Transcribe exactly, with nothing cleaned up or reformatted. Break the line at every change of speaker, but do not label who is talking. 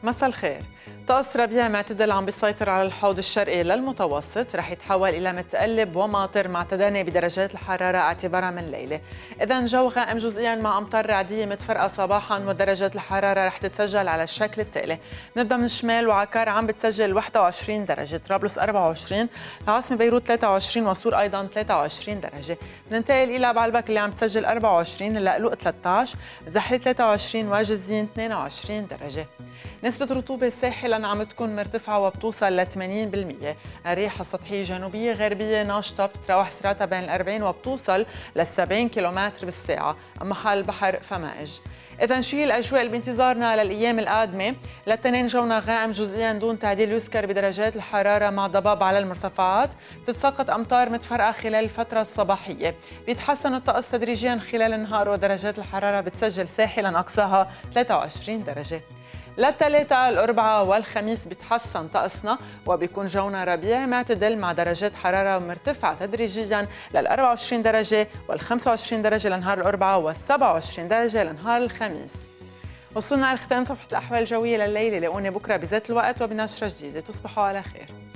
مساء الخير. طقس ربيع معتدل عم بيسيطر على الحوض الشرقي للمتوسط، رح يتحول إلى متقلب وماطر مع تدني بدرجات الحرارة اعتبارا من الليلة. إذا جو غائم جزئيا مع أمطار رعدية متفرقة صباحا، ودرجات الحرارة رح تتسجل على الشكل التالي. نبدأ من الشمال، وعكار عم بتسجل واحد وعشرين درجة، طرابلس أربعة وعشرين، العاصمة بيروت ثلاثة وعشرين، وصور أيضا ثلاثة وعشرين درجة. بننتقل إلى بعلبك اللي عم تسجل أربعة وعشرين، اللقلوق ثلاثة عشر، زحلة ثلاثة وعشرين، واجزين اثنين وعشرين درجة. نسبة رطوبة ساحلا عم تكون مرتفعة وبتوصل ل ثمانين بالمئة. الرياح السطحية جنوبية غربية ناشطة بتتراوح سرعتها بين ال أربعين وبتوصل لل سبعين كيلومتر بالساعة، أما حال البحر فمائج. إذا شو هي الأجواء اللي بانتظارنا للأيام القادمة؟ للتنين جونا غائم جزئيا دون تعديل يذكر بدرجات الحرارة مع ضباب على المرتفعات، بتتساقط أمطار متفرقة خلال الفترة الصباحية، بيتحسن الطقس تدريجيا خلال النهار، ودرجات الحرارة بتسجل ساحلا أقصاها ثلاثة وعشرين درجة. للثلاثاء، الأربعاء والخميس بيتحسن طقسنا وبيكون جونا ربيع معتدل مع درجات حرارة مرتفعة تدريجيا لل أربعة وعشرين درجة وال خمسة وعشرين درجة لنهار الأربعاء وال سبعة وعشرين درجة لنهار الخميس. وصلنا لختام صفحة الأحوال الجوية لليلة، لاقوني بكرة بذات الوقت وبنشرة جديدة. تصبحوا على خير.